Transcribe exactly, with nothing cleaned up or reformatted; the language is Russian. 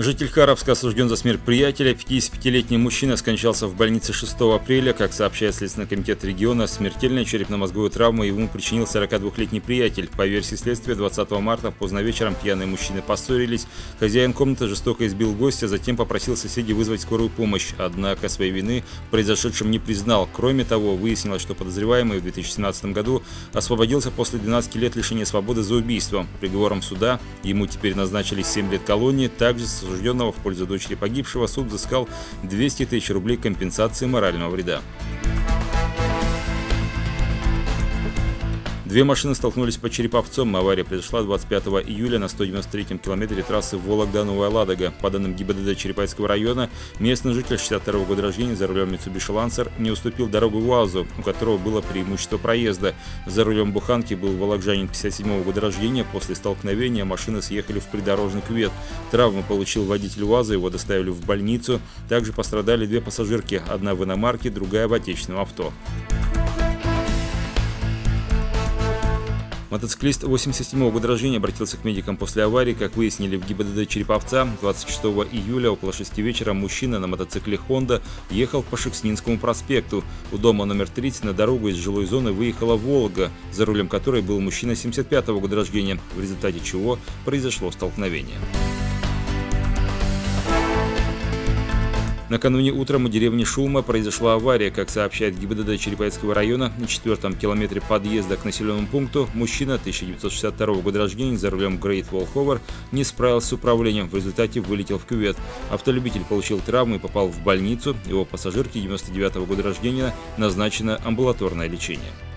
Житель Харовска осужден за смерть приятеля. пятидесятипятилетний мужчина скончался в больнице шестого апреля. Как сообщает Следственный комитет региона, смертельную черепно-мозговую травму ему причинил сорокадвухлетний приятель. По версии следствия, двадцатого марта поздно вечером пьяные мужчины поссорились. Хозяин комнаты жестоко избил гостя, затем попросил соседей вызвать скорую помощь. Однако своей вины в произошедшем не признал. Кроме того, выяснилось, что подозреваемый в две тысячи семнадцатом году освободился после двенадцати лет лишения свободы за убийство. Приговором суда ему теперь назначили семь лет колонии. Также с осужденного в пользу дочери погибшего суд взыскал двести тысяч рублей компенсации морального вреда. Две машины столкнулись под Череповцом. Авария произошла двадцать пятого июля на сто девяносто третьем километре трассы Вологда-Новая Ладога. По данным ГИБДД Черепайского района, местный житель шестьдесят второго года рождения за рулем Mitsubishi Lancer не уступил дорогу УАЗу, у которого было преимущество проезда. За рулем буханки был волокжанин пятьдесят седьмого года рождения. После столкновения машины съехали в придорожный кювет. Травму получил водитель УАЗа, его доставили в больницу. Также пострадали две пассажирки, одна в иномарке, другая в отечественном авто. Мотоциклист восемьдесят седьмого года рождения обратился к медикам после аварии. Как выяснили в ГИБДД Череповца, двадцать шестого июля около шести вечера мужчина на мотоцикле «Хонда» ехал по Шекснинскому проспекту. У дома номер тридцать на дорогу из жилой зоны выехала «Волга», за рулем которой был мужчина семьдесят пятого года рождения, в результате чего произошло столкновение. Накануне утром у деревни Шума произошла авария. Как сообщает ГИБДД Черепайского района, на четвертом километре подъезда к населенному пункту мужчина тысяча девятьсот шестьдесят второго года рождения за рулем Great Wall Hover не справился с управлением. В результате вылетел в кювет. Автолюбитель получил травму и попал в больницу. Его пассажирке девяносто девятого года рождения назначено амбулаторное лечение.